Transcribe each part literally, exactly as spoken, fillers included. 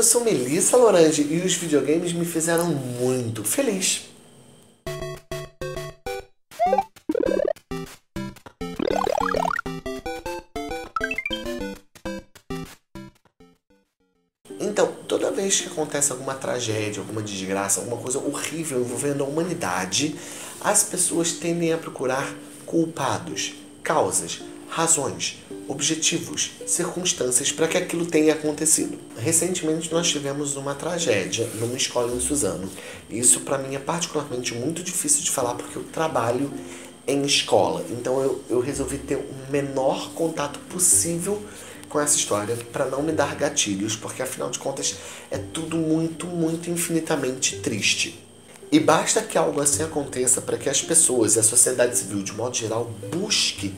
eu sou Melissa Lorange e os videogames me fizeram muito feliz. Então, toda vez que acontece alguma tragédia, alguma desgraça, alguma coisa horrível envolvendo a humanidade, as pessoas tendem a procurar culpados, causas, razões, objetivos, circunstâncias para que aquilo tenha acontecido. Recentemente nós tivemos uma tragédia numa escola em Suzano. Isso para mim é particularmente muito difícil de falar porque eu trabalho em escola. Então eu, eu resolvi ter o menor contato possível com essa história para não me dar gatilhos, porque afinal de contas é tudo muito, muito infinitamente triste. E basta que algo assim aconteça para que as pessoas e a sociedade civil, de modo geral, busque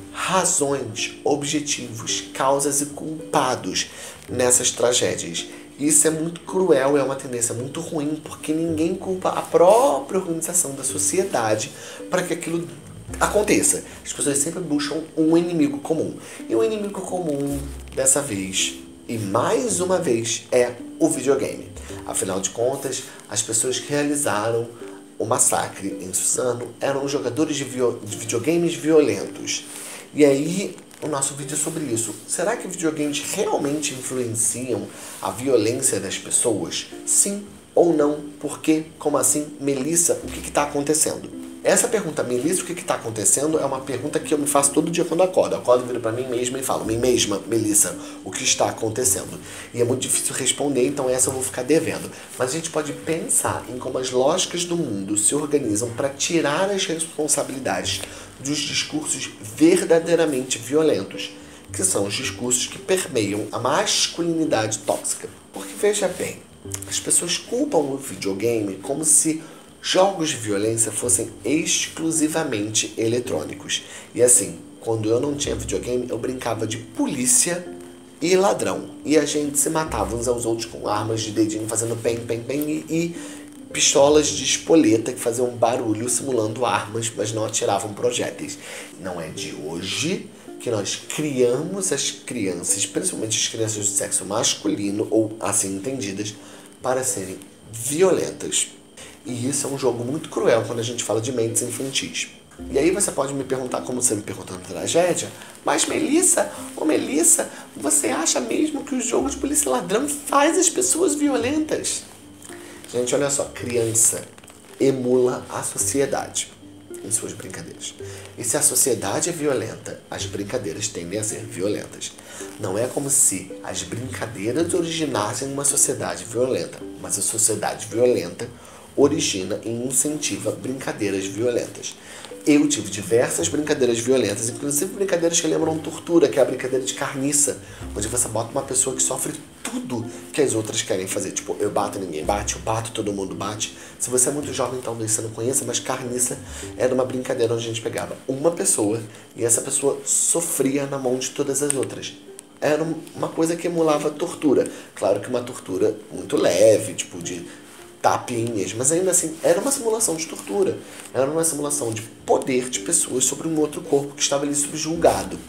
razões, objetivos, causas e culpados nessas tragédias. Isso é muito cruel, é uma tendência muito ruim, porque ninguém culpa a própria organização da sociedade para que aquilo aconteça. As pessoas sempre buscam um inimigo comum. E o inimigo comum, dessa vez, e mais uma vez, é o videogame. Afinal de contas, as pessoas que realizaram o massacre em Suzano eram jogadores de, vi- de videogames violentos. E aí, o nosso vídeo é sobre isso. Será que videogames realmente influenciam a violência das pessoas? Sim ou não? Por quê? Como assim? Melissa, o que está acontecendo? Essa pergunta, Melissa, o que está acontecendo, é uma pergunta que eu me faço todo dia quando acordo. Eu acordo, viro para mim mesma e falo, mim mesma, Melissa, o que está acontecendo? E é muito difícil responder, então essa eu vou ficar devendo. Mas a gente pode pensar em como as lógicas do mundo se organizam para tirar as responsabilidades dos discursos verdadeiramente violentos, que são os discursos que permeiam a masculinidade tóxica. Porque veja bem, as pessoas culpam o videogame como se jogos de violência fossem exclusivamente eletrônicos. E assim, quando eu não tinha videogame, eu brincava de polícia e ladrão. E a gente se matava uns aos outros com armas de dedinho, fazendo pem, pem, pem e, e pistolas de espoleta que faziam barulho simulando armas, mas não atiravam projéteis. Não é de hoje que nós criamos as crianças, principalmente as crianças do sexo masculino, ou assim entendidas, para serem violentas. E isso é um jogo muito cruel quando a gente fala de mentes infantis. E aí você pode me perguntar, como você me perguntou na tragédia, mas Melissa, ô Melissa, você acha mesmo que o jogo de polícia e ladrão faz as pessoas violentas? Gente, olha só, criança emula a sociedade em suas brincadeiras. E se a sociedade é violenta, as brincadeiras tendem a ser violentas. Não é como se as brincadeiras originassem uma sociedade violenta, mas a sociedade violenta origina e incentiva brincadeiras violentas. Eu tive diversas brincadeiras violentas, inclusive brincadeiras que lembram tortura, que é a brincadeira de carniça, onde você bota uma pessoa que sofre tudo que as outras querem fazer. Tipo, eu bato, ninguém bate, eu bato, todo mundo bate. Se você é muito jovem, talvez você não conheça, mas carniça era uma brincadeira onde a gente pegava uma pessoa e essa pessoa sofria na mão de todas as outras. Era uma coisa que emulava tortura. Claro que uma tortura muito leve, tipo de tapinhas, mas ainda assim era uma simulação de tortura, era uma simulação de poder de pessoas sobre um outro corpo que estava ali subjugado.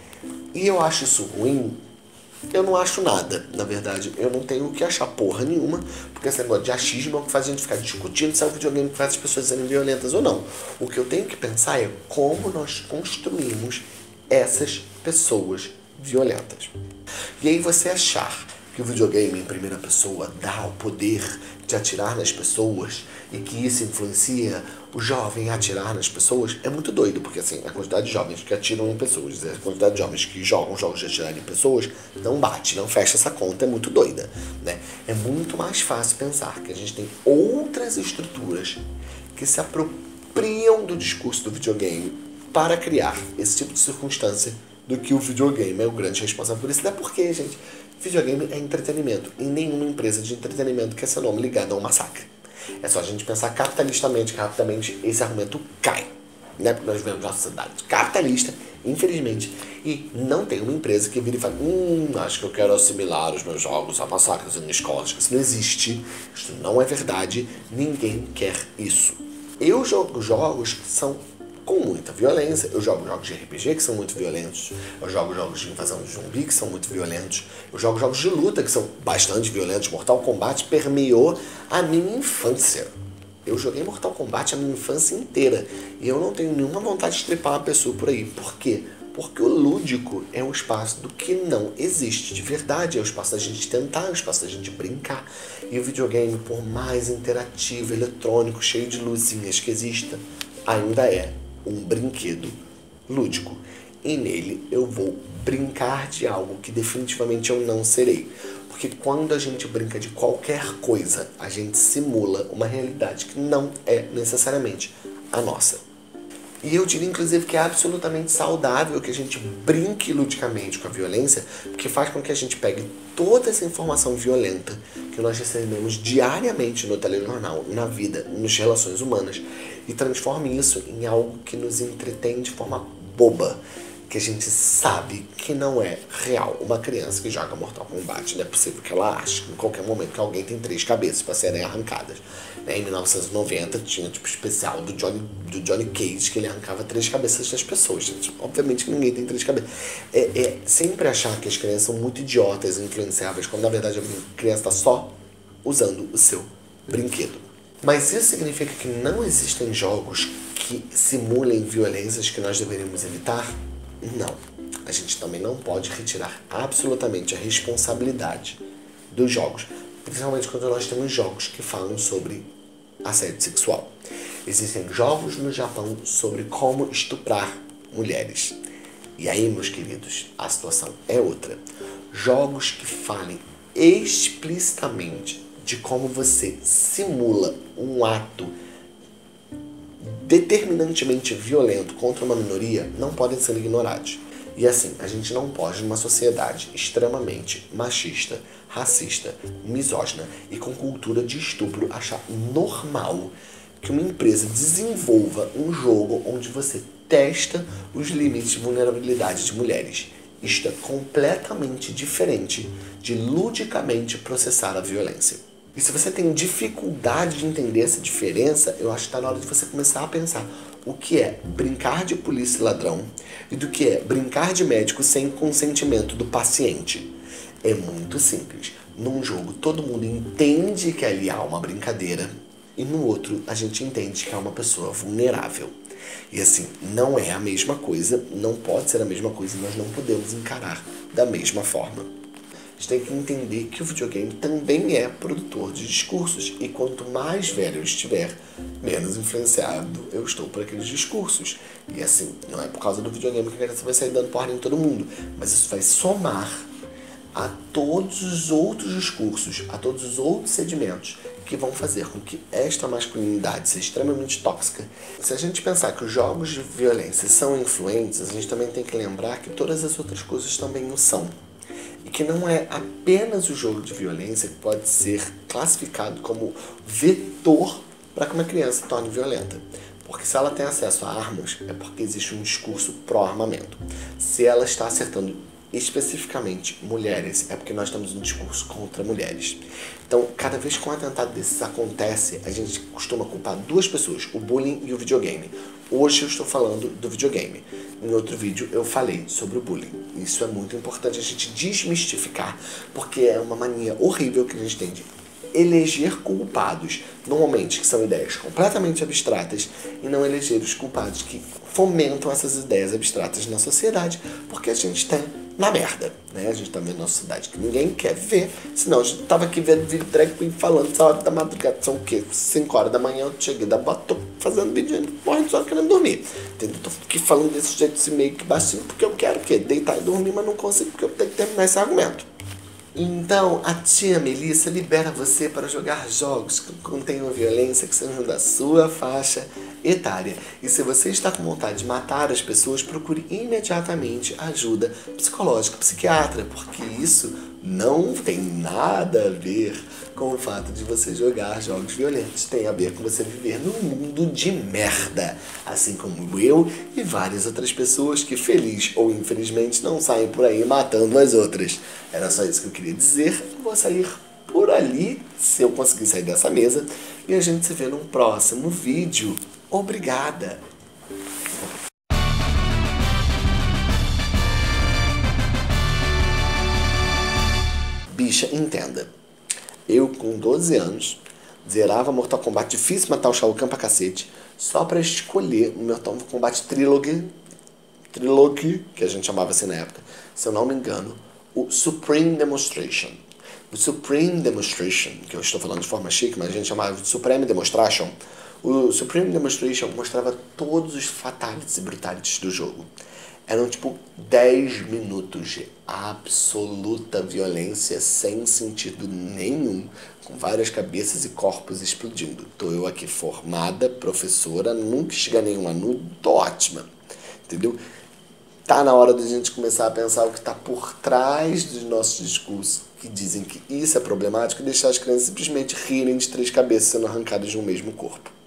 E eu acho isso ruim? Eu não acho nada, na verdade. Eu não tenho o que achar porra nenhuma, porque esse negócio de achismo é o que faz a gente ficar discutindo se é o videogame que faz as pessoas serem violentas ou não. O que eu tenho que pensar é como nós construímos essas pessoas violentas. E aí você achar que o videogame em primeira pessoa dá o poder de atirar nas pessoas e que isso influencia o jovem a atirar nas pessoas é muito doido, porque assim, a quantidade de jovens que atiram em pessoas e a quantidade de jovens que jogam jogos de atirar em pessoas não bate, não fecha essa conta, é muito doida, né? É muito mais fácil pensar que a gente tem outras estruturas que se apropriam do discurso do videogame para criar esse tipo de circunstância do que o videogame é o grande responsável por isso. Até porque, gente, videogame é entretenimento. E nenhuma empresa de entretenimento quer ser nome ligado a um massacre. É só a gente pensar capitalistamente, que rapidamente esse argumento cai. Né? Porque nós vivemos uma sociedade capitalista, infelizmente, e não tem uma empresa que vira e fala hum, acho que eu quero assimilar os meus jogos a massacres em escolas. Isso não existe, isso não é verdade, ninguém quer isso. Eu jogo jogos que são com muita violência. Eu jogo jogos de R P G que são muito violentos. Eu jogo jogos de invasão de zumbi que são muito violentos. Eu jogo jogos de luta que são bastante violentos. Mortal Kombat permeou a minha infância. Eu joguei Mortal Kombat a minha infância inteira. E eu não tenho nenhuma vontade de trepar uma pessoa por aí. Por quê? Porque o lúdico é o espaço do que não existe de verdade. É o espaço da gente tentar, é o espaço da gente brincar. E o videogame, por mais interativo, eletrônico, cheio de luzinhas que exista, ainda é um brinquedo lúdico. E nele eu vou brincar de algo que definitivamente eu não serei. Porque quando a gente brinca de qualquer coisa, a gente simula uma realidade que não é necessariamente a nossa. E eu diria, inclusive, que é absolutamente saudável que a gente brinque ludicamente com a violência, porque faz com que a gente pegue toda essa informação violenta que nós recebemos diariamente no telejornal, na vida, nas relações humanas, e transforme isso em algo que nos entretém de forma boba, que a gente sabe que não é real. Uma criança que joga Mortal Kombat, não é possível que ela ache em qualquer momento que alguém tem três cabeças para serem arrancadas. Em mil novecentos e noventa tinha tipo especial do Johnny, do Johnny Cage, que ele arrancava três cabeças das pessoas. Obviamente que ninguém tem três cabeças. É, é sempre achar que as crianças são muito idiotas e influenciáveis, quando na verdade a criança está só usando o seu brinquedo. Mas isso significa que não existem jogos que simulem violências que nós deveríamos evitar? Não. A gente também não pode retirar absolutamente a responsabilidade dos jogos, principalmente quando nós temos jogos que falam sobre assédio sexual. Existem jogos no Japão sobre como estuprar mulheres. E aí, meus queridos, a situação é outra. Jogos que falem explicitamente de como você simula um ato determinantemente violento contra uma minoria não podem ser ignorados. E assim, a gente não pode, numa sociedade extremamente machista, racista, misógina e com cultura de estupro, achar normal que uma empresa desenvolva um jogo onde você testa os limites de vulnerabilidade de mulheres. Isto é completamente diferente de ludicamente processar a violência. E se você tem dificuldade de entender essa diferença, eu acho que está na hora de você começar a pensar o que é brincar de polícia e ladrão e do que é brincar de médico sem consentimento do paciente. É muito simples. Num jogo, todo mundo entende que ali há uma brincadeira e no outro, a gente entende que há uma pessoa vulnerável. E assim, não é a mesma coisa, não pode ser a mesma coisa e nós não podemos encarar da mesma forma. A gente tem que entender que o videogame também é produtor de discursos e quanto mais velho eu estiver, menos influenciado eu estou por aqueles discursos. E assim, não é por causa do videogame que a criança vai sair dando porra em todo mundo, mas isso vai somar a todos os outros discursos, a todos os outros sedimentos que vão fazer com que esta masculinidade seja extremamente tóxica. Se a gente pensar que os jogos de violência são influentes, a gente também tem que lembrar que todas as outras coisas também o são. E que não é apenas o jogo de violência que pode ser classificado como vetor para que uma criança se torne violenta. Porque se ela tem acesso a armas, é porque existe um discurso pró-armamento. Se ela está acertando especificamente mulheres, é porque nós temos um discurso contra mulheres. Então, cada vez que um atentado desses acontece, a gente costuma culpar duas pessoas, o bullying e o videogame. Hoje eu estou falando do videogame. Em outro vídeo eu falei sobre o bullying. Isso é muito importante a gente desmistificar, porque é uma mania horrível que a gente tem de eleger culpados, normalmente que são ideias completamente abstratas, e não eleger os culpados que fomentam essas ideias abstratas na sociedade, porque a gente está na merda, né? A gente tá vendo uma sociedade que ninguém quer ver, senão a gente tava aqui vendo vídeo drag queen falando essa hora da madrugada, são o quê? cinco horas da manhã eu cheguei da bota, tô fazendo vídeo morrendo só querendo dormir, entendeu? Tô aqui falando desse jeito assim meio que baixinho, porque eu quero o quê? Deitar e dormir, mas não consigo, porque eu tenho que terminar esse argumento. Então, a tia Melissa libera você para jogar jogos que contenham violência, que sejam da sua faixa etária. E se você está com vontade de matar as pessoas, procure imediatamente ajuda psicológica, psiquiatra, porque isso não tem nada a ver com o fato de você jogar jogos violentos. Tem a ver com você viver num mundo de merda, assim como eu e várias outras pessoas que, feliz ou infelizmente, não saem por aí matando as outras. Era só isso que eu queria dizer. Vou sair por ali, se eu conseguir sair dessa mesa, e a gente se vê num próximo vídeo. Obrigada! Bicha, entenda. Eu, com doze anos, zerava Mortal Kombat, difícil matar o Shao Kahn pra cacete, só pra escolher o Mortal Kombat Trilogy, Trilogy, que a gente chamava assim na época, se eu não me engano, o Supreme Demonstration. O Supreme Demonstration, que eu estou falando de forma chique, mas a gente chamava de Supreme Demonstration. O Supreme Demonstration mostrava todos os fatalities e brutalities do jogo. Eram tipo dez minutos de absoluta violência sem sentido nenhum, com várias cabeças e corpos explodindo. Tô eu aqui formada, professora, nunca chega nenhum aluno, tô ótima, entendeu? Tá na hora da gente começar a pensar o que está por trás dos nossos discursos, que dizem que isso é problemático, e deixar as crianças simplesmente rirem de três cabeças sendo arrancadas de um mesmo corpo.